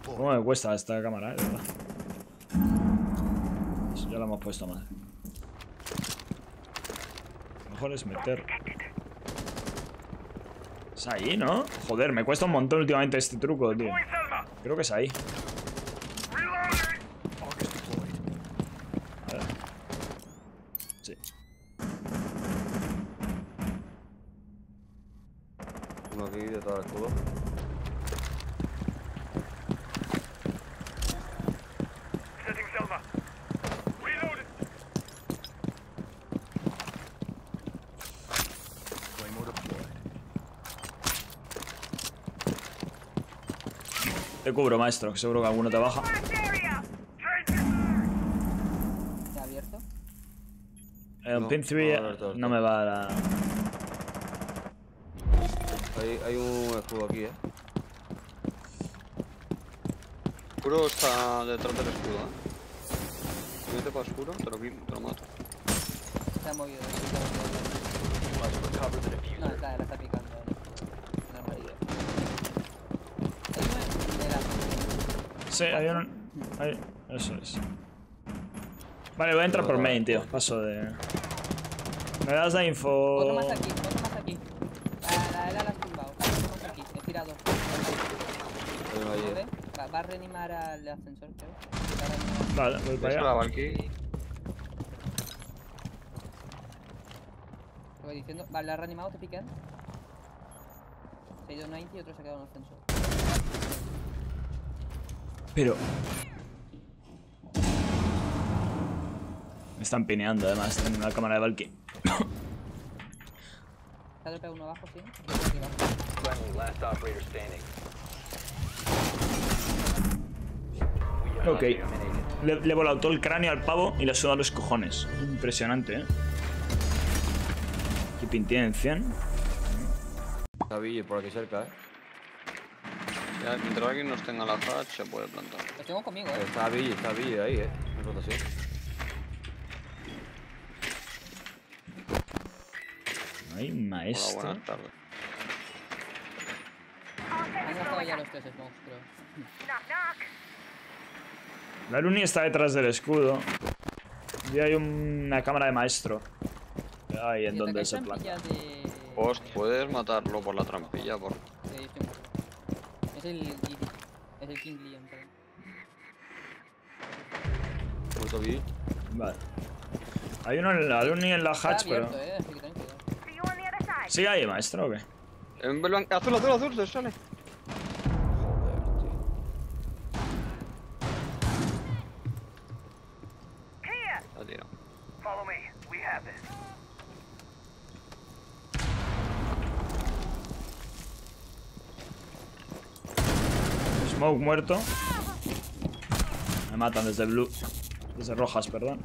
¿Cómo me cuesta esta cámara, de verdad? Eso ya lo hemos puesto mal. Lo mejor es meter. Es ahí, ¿no? Joder, me cuesta un montón últimamente este truco, tío. Creo que es ahí. A ver. Sí. Uno aquí detrás del escudo. Te cubro, maestro, que seguro que alguno te baja. ¿Está abierto? El No, pin 3 no, no me va a la... Hay un escudo aquí, Oscuro está detrás del escudo, Si vete para oscuro, te lo mato. Se ha movido. No, está picando. En el amarillo. Hay uno de la... Sí, hay uno... Ahí. Eso es. Vale, voy a entrar por main, tío. Paso de... ¿Me das la info? Otro más aquí, otro más aquí. La era la has tumbado. Otro más aquí, he tirado. Hay uno allí. ¿Ve? Va a reanimar al ascensor, creo. Vale, voy para Eso allá. la Valky. Te voy diciendo. Vale, la ha reanimado, te pican. Se ha ido 90 y otro se ha quedado en el ascensor. Pero... Me están pineando, además, en la cámara de Valky. Se ha dropeado uno abajo, sí. Ok. Le he volado todo el cráneo al pavo y le he sudado los cojones. Impresionante, ¿eh? ¿Qué pin tienen? 100. Está Ville por aquí cerca, Ya, mientras alguien nos tenga la hatch, se puede plantar. Los tengo conmigo, Está Ville ahí, en rotación. Ay, Hola, maestro. buenas tardes. Han gastado ya los 3 smokes, creo. La Luni está detrás del escudo. Y hay una cámara de maestro. Ahí en donde se planta. Post, puedes matarlo por la trampilla, por... Sí, estoy muerto. Es el Giddy. Es el King Leon, perdón. Muerto Ville. Vale. Hay uno en la Luni en la hatch, Está abierto, pero... así que ten cuidado. ¿Sigue ahí, maestro, o qué? Azul, te sale. Joder, tío. La tiro. Smoke muerto. Me matan desde blue. Desde rojas, perdón.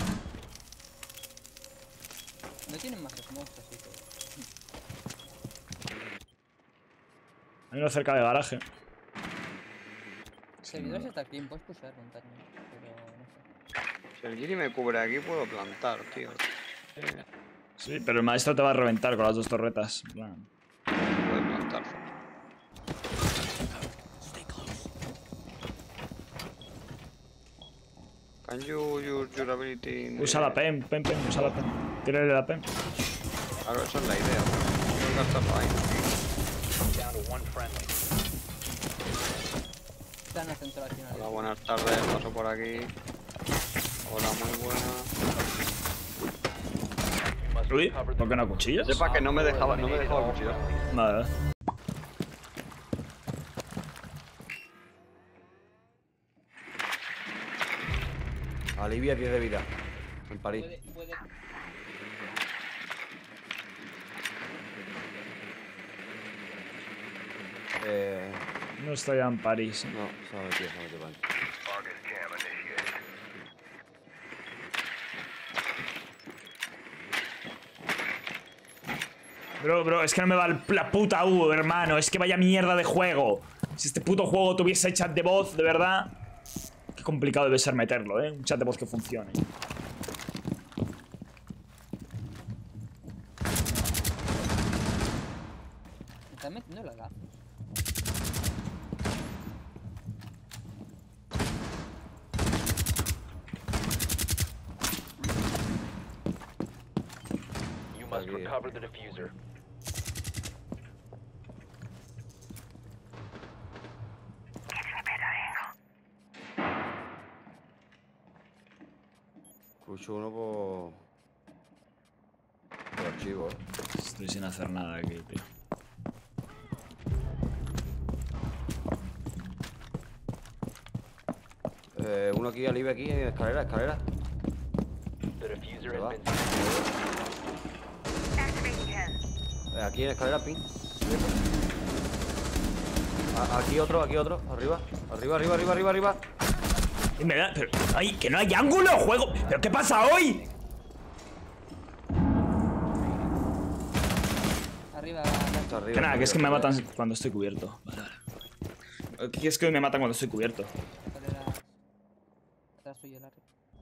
No tienen más smokes, así que... Hay uno cerca de garaje. Servidores está clean, puedes pushar montaña, pero no sé. Si el Giri me cubre aquí, puedo plantar, tío. Sí, pero el maestro te va a reventar con las dos torretas. En plan. Puede plantar. Can you use your ability in Usa la PEM, usa la PEM. Tírale la PEM. Claro, esa es la idea. Puedes gastarlo ahí. Está en el ascensor al final. Hola, buenas tardes. Paso por aquí. Hola, muy buena. Uy, ¿por qué no cuchillas? Sepa que no me dejaba cuchillar. Vale. Alivia 10 de vida. En París. Puede... No está ya en París. No, se ha metido para adentro. Bro, es que no me va la puta U, hermano. Es que vaya mierda de juego. Si este puto juego tuviese chat de voz, de verdad. Qué complicado debe ser meterlo, ¿eh? Un chat de voz que funcione. Me están metiendo la gafas. must aquí. recover the diffuser. Escucho uno por archivo, Estoy sin hacer nada aquí, tío. Uno aquí, Alive aquí, en escalera. The diffuser Se va. has been Aquí en escalera, pin. Aquí otro, arriba. Arriba. Y me da... Pero, ¡ay! ¡Que no hay ángulo! ¡Juego! ¿Pero qué pasa hoy? Arriba, Está arriba. Que nada, que es que me arriba. matan cuando estoy cubierto. Vale. Que es que me matan cuando estoy cubierto. escaleras. Atrás suyo, Larry.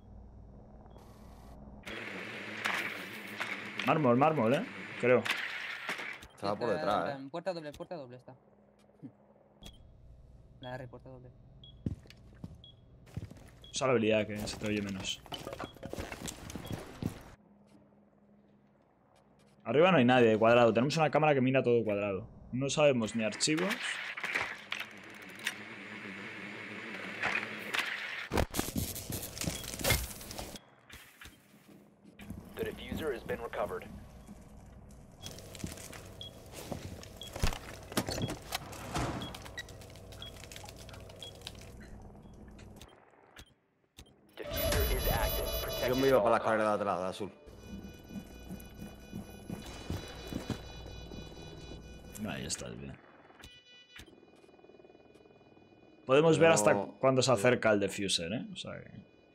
Mármol, creo. Estaba por detrás, Puerta doble está. Larry, puerta doble. Usa la habilidad que se te oye menos. Arriba no hay nadie, cuadrado. Tenemos una cámara que mira todo cuadrado. No sabemos ni archivos. the diffuser has been recovered. Diffuser is active. Protect Yo me it iba at para la all escalera de atrás, de azul. Ahí estás bien. Podemos ver hasta No. cuándo se acerca el diffuser, ¿eh? O sea que...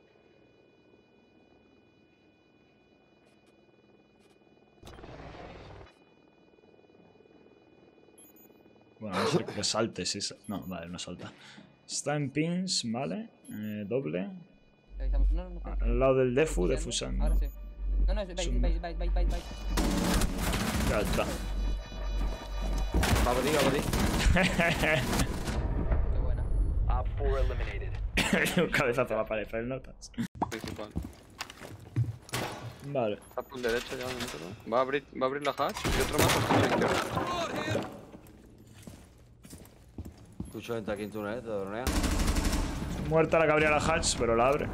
Bueno, a no ser que salte, si no, vale, no salta. Está en pins, vale. Doble. Revisamos. No. Al lado del defusando. Ahora sí. No, vais. Ya está. Va a ti. Qué buena. Op 4 eliminated. Un cabezazo a la pared, pero notas. Principal. Vale. Está por derecha ya, ¿no? Va a abrir la hatch y otro más hasta la izquierda. Escucho gente aquí en túnel, te dronea. Muerta la que abría la hatch, pero la abre.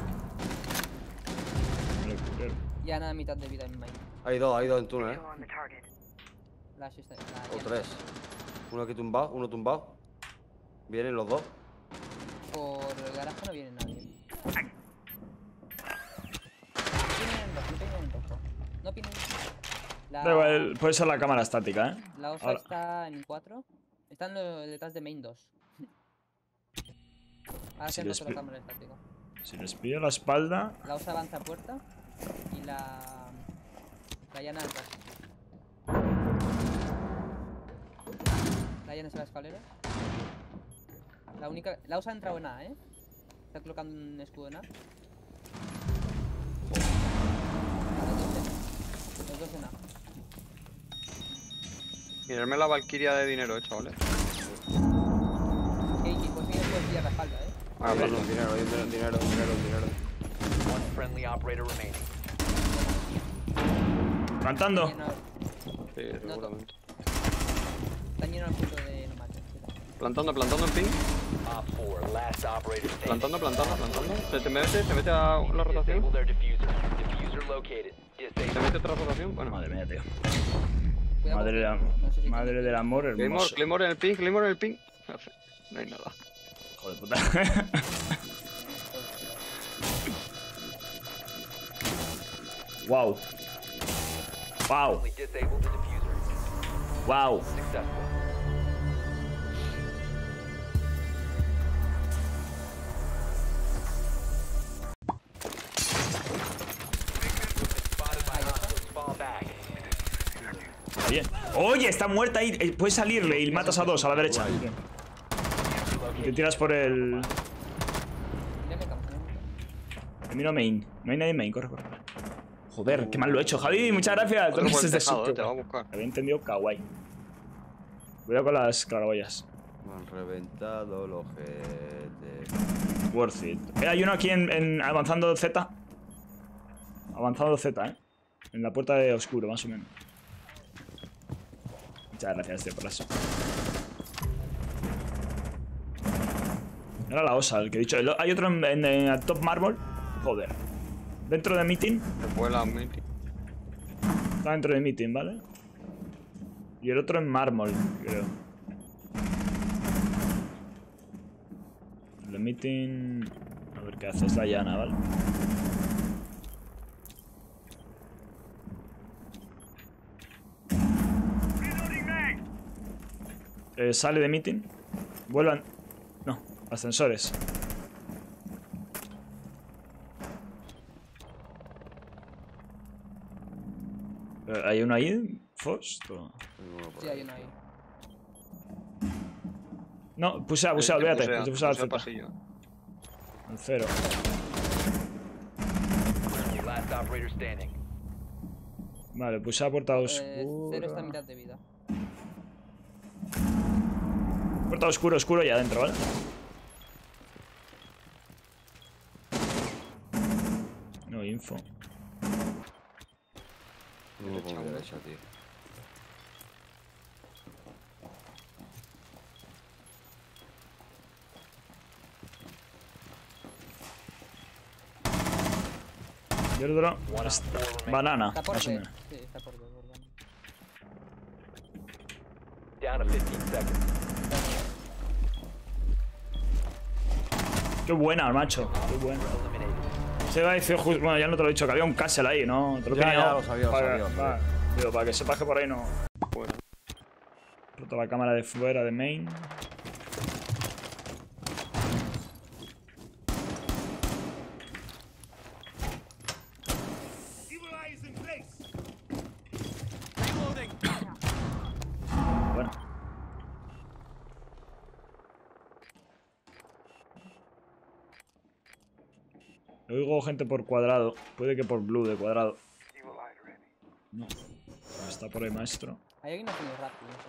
Ya nada, mitad de vida en main. Hay dos en túnel, Lash está. O tres. Uno aquí tumbado, uno tumbado. Vienen los dos. Por el garaje no viene nadie. No vienen dos. Da igual, puede ser la cámara estática, ¿eh? La OSA Ahora. está en 4. Están detrás de main 2. Ahora Si se ha les roto la pi- cámara estática. Si les pillo la espalda... La OSA avanza a puerta y la llana atrás. La llana se va a escalera. La OSA ha entrado en A, Está colocando un escudo en A. Los dos en A. Mirarme la Valkyria de dinero, chavales. Keiki, pues sí, puedes pillar la espalda, Ah, perdón. Dinero. One friendly operator remaining. Plantando. Sí, seguramente. Están llenos al punto de no matar. Plantando en ping. Op 4, last operator standing. Plantando. Se mete a la rotación. Disable their diffuser. Diffuser located. Se Disable. mete otra rotación. Bueno. Madre mía, tío. Cuidado Madre, con- no sé si madre tiene- del amor hermoso. Claymore en el ping. No hay nada. Hijo de puta. Wow. We disabled the diffuser. Wow. Successful. Spotted by hostiles. Fall back. Bien. Oye, está muerta ahí. Puedes salirle y matas a dos a la derecha. Bien. Y te tiras por el... Mírame, cabrón. Miro main. No hay nadie en main. Corre. Joder, qué mal lo he hecho, Javi. Muchas gracias. Otro por el Desde tejado, su- te va a buscar. Había entendido kawaii. Cuidado con las claraboyas. Me han reventado los jetes. Worth it. Hay uno aquí en avanzando Z. Avanzando Z, En la puerta de oscuro, más o menos. Muchas gracias, tío, por eso. Era la osa, el que he dicho. Hay otro en Top Marble. Joder. Dentro de Meeting. Se fue la meeting. Está dentro de Meeting, ¿vale? Y el otro en Mármol, creo. El de Meeting... A ver qué hace, es la llana, ¿vale? Sale de Meeting. Vuelvan... No, ascensores. ¿Hay uno ahí? ¿Fost? Sí, hay uno ahí. No, pusea, olvídate. Pusea al Pusea Z. pasillo. Al 0. Last operator standing. Vale, pusea puerta Cero está a oscura. mitad de vida. Puerta oscuro y adentro, ¿vale? No info. No, como derecha, tío. Airdrop. Banana, Está por más o B. menos. Sí, está por B, por B. Down to 15 seconds. Qué buena, macho. Qué buena. Eliminated. Se va a decir justo. Bueno, ya no te lo he dicho, que había un castle ahí, ¿no? Te lo he Ya, pillado ya, lo sabía, para, digo, para que sepas que por ahí no. Fuera. Roto la cámara de fuera de main. Bueno. Oigo gente por cuadrado. Puede que por blue de cuadrado. No. Está por ahí, maestro. Hay alguien haciendo rápido, no sé.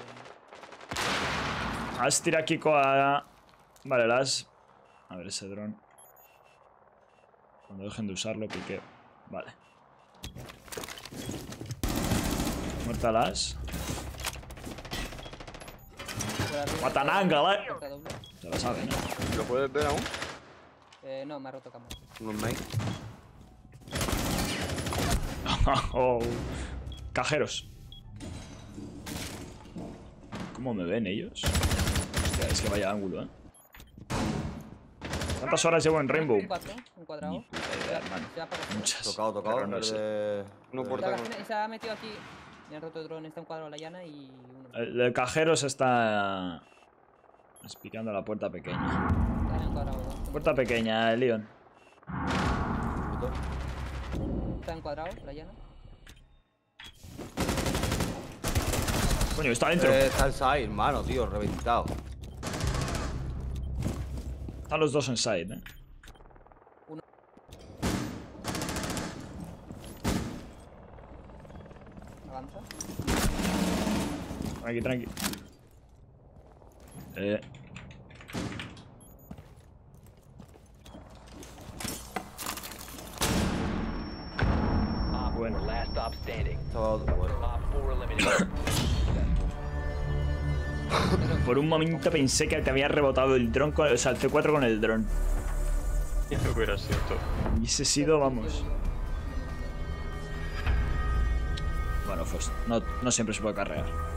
Has tira Kiko a... Vale, las... A ver ese dron. Cuando dejen de usarlo, piqueo. Vale. Muerta las. Por arriba, Guatananga, ¿eh? puerta doble. Se lo saben, ¿eh? ¿Lo puedes ver aún? No, me ha roto cámara. Unos main. Oh. Cajeros. ¿Cómo me ven ellos? Hostia, es que vaya ángulo, ¿eh? ¿Cuántas horas llevo en Rainbow? Un 4, un cuadrado. Ni puta idea, hermano. Se va por aquí. Muchas. Tocado, Pero no el sé. de- Uno Está puerta la con... esquina y se ha metido aquí. Me han roto el dron, está un cuadrado a la llana y uno. El de cajeros está... Explicando la puerta pequeña. Está en un cuadrado. ¿no? Puerta pequeña, Leon. Está en cuadrado, la llana. Coño, está dentro. Está el side, hermano, tío, reventado. Están los dos en side, ¿eh? Avanza. Tranqui, tranqui. Op Bueno. 4 last stop standing. Estaba otro, bueno. Op 4 eliminated. Por un momento pensé que te había rebotado el dron, o sea, el C4 con el dron. Eso hubiera sido todo. Y ese sido, vamos. Bueno, pues no siempre se puede carrear.